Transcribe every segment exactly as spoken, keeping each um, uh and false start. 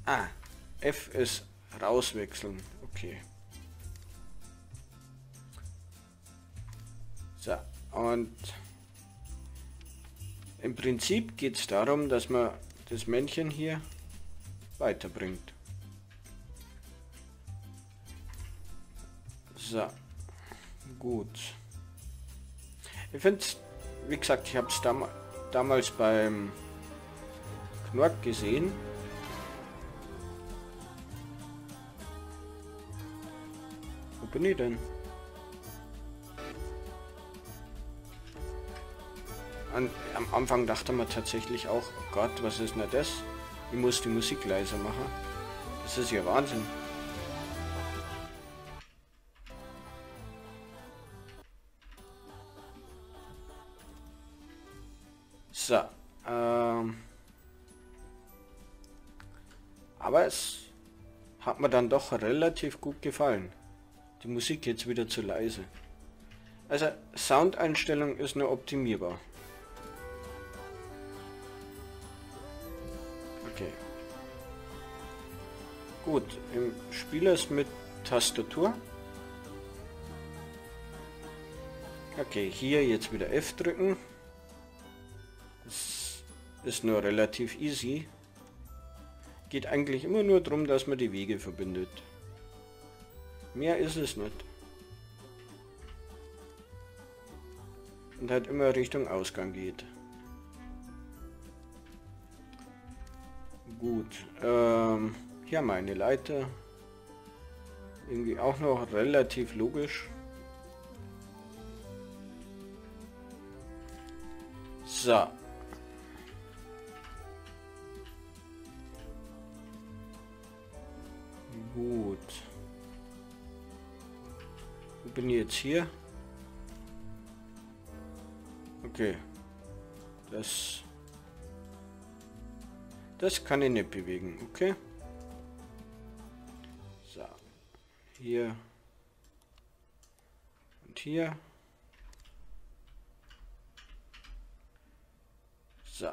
Ah, F ist rauswechseln. Okay. So, und im Prinzip geht es darum, dass man das Männchen hier weiterbringt. So, gut. Ich finde es, wie gesagt, ich habe es dam damals beim Knork gesehen. Wo bin ich denn? An, am Anfang dachte man tatsächlich auch, oh Gott, was ist denn das? Ich muss die Musik leiser machen. Das ist ja Wahnsinn. So, ähm, aber es hat mir dann doch relativ gut gefallen. Die Musik jetzt wieder zu leise. Also Soundeinstellung ist nur optimierbar. Okay. Gut, im Spiel ist mit Tastatur. Okay, hier jetzt wieder F drücken. Das ist nur relativ easy. Geht eigentlich immer nur darum, dass man die Wege verbindet. Mehr ist es nicht. Und halt immer Richtung Ausgang geht. Gut. Ähm, hier meine Leiter. Irgendwie auch noch relativ logisch. So. Gut. Wo bin ich jetzt hier? Okay. Das... Das kann ich nicht bewegen, okay? So. Hier. Und hier. So.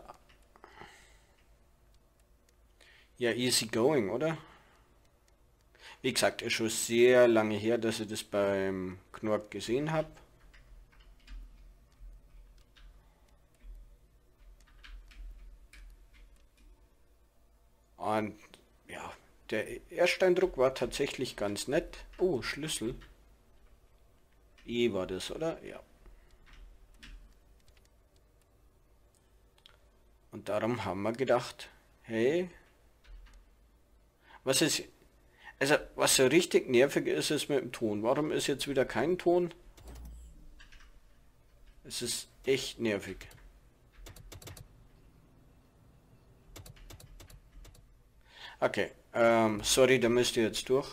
Ja, easy going, oder? Wie gesagt, ist schon sehr lange her, dass ich das beim Knork gesehen habe. Und ja, der Ersteindruck war tatsächlich ganz nett. Oh, Schlüssel. E war das, oder? Ja. Und darum haben wir gedacht, hey, was ist... Also, was so richtig nervig ist, ist mit dem Ton. Warum ist jetzt wieder kein Ton? Es ist echt nervig. Okay, ähm, sorry, da müsst ihr jetzt durch.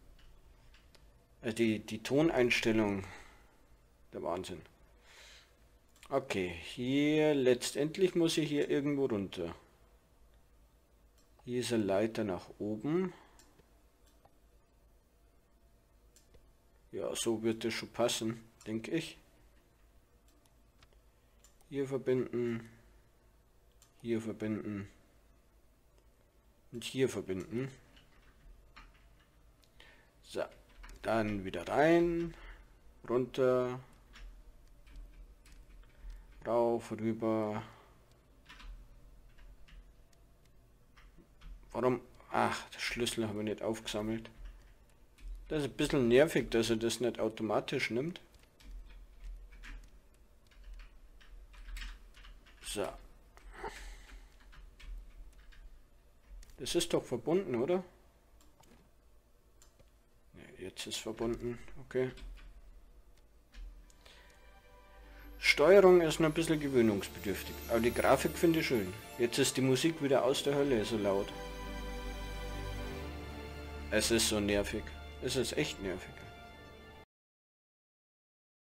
Die, die Toneinstellung, der Wahnsinn. Okay, hier letztendlich muss ich hier irgendwo runter. Hier ist eine Leiter nach oben. Ja, so wird es schon passen, denke ich. Hier verbinden. Hier verbinden. Und hier verbinden. So, dann wieder rein. Runter. Rauf, rüber. Warum? Ach, der Schlüssel haben wir nicht aufgesammelt. Das ist ein bisschen nervig, dass er das nicht automatisch nimmt. So. Das ist doch verbunden, oder? Ja, jetzt ist verbunden, okay. Steuerung ist noch ein bisschen gewöhnungsbedürftig, aber die Grafik finde ich schön. Jetzt ist die Musik wieder aus der Hölle so laut. Es ist so nervig. Es ist echt nervig.